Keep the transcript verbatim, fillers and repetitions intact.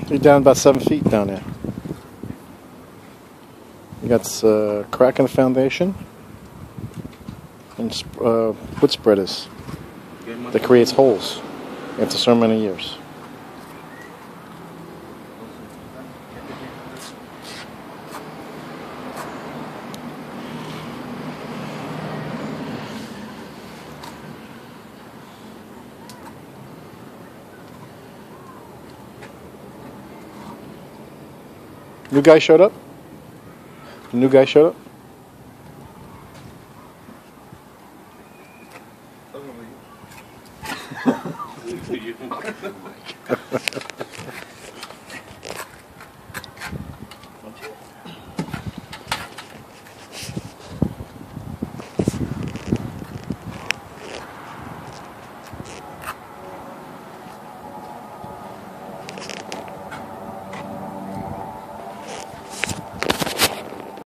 You're down about seven feet down there. You got uh, crack in the foundation and uh, wood spreaders that creates holes after so many years. New guy showed up? The new guy showed up?